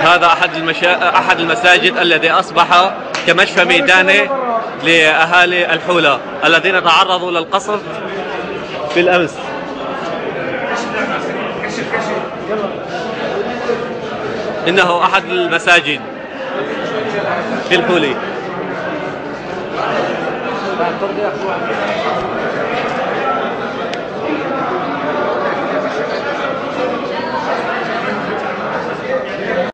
هذا أحد المساجد الذي أصبح كمشفى ميداني لأهالي الحولة الذين تعرضوا للقصف بالأمس. إنه أحد المساجد في الحولي.